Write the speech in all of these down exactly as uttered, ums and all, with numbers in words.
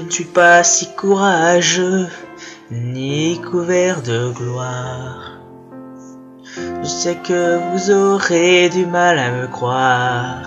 ne suis pas si courageux, ni couvert de gloire. Je sais que vous aurez du mal à me croire.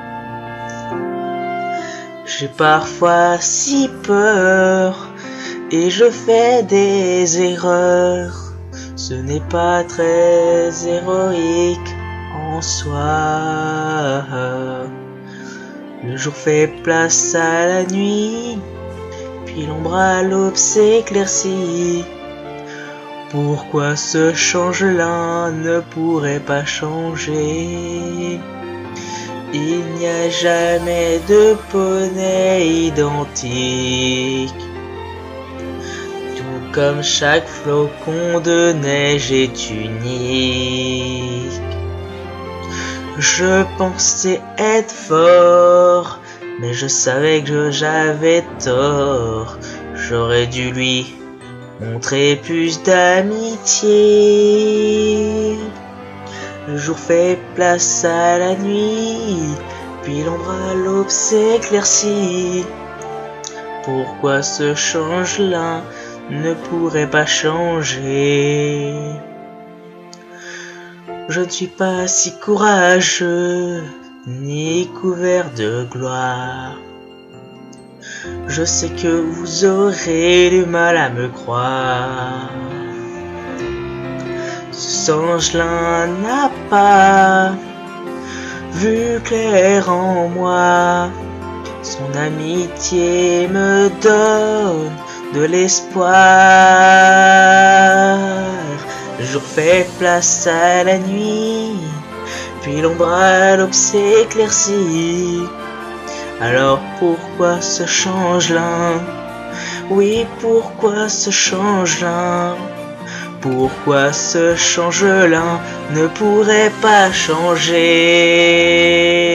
J'ai parfois si peur, et je fais des erreurs. Ce n'est pas très héroïque en soi. Le jour fait place à la nuit, puis l'ombre à l'aube s'éclaircit. Pourquoi ce change-là ne pourrait pas changer? Il n'y a jamais de poney identique. Tout comme chaque flocon de neige est unique. Je pensais être fort, mais je savais que j'avais tort. J'aurais dû lui montrer plus d'amitié. Le jour fait place à la nuit, puis l'ombre à l'aube s'éclaircit. Pourquoi ce change-là ne pourrait pas changer? Je ne suis pas si courageux, ni couvert de gloire. Je sais que vous aurez du mal à me croire. Ce ange-là n'a pas vu clair en moi. Son amitié me donne de l'espoir. Le jour fait place à la nuit, puis l'ombre à l'aube s'éclaircit. Alors pourquoi ce change-là? Oui, pourquoi ce change-là? Pourquoi ce change-là ne pourrait pas changer?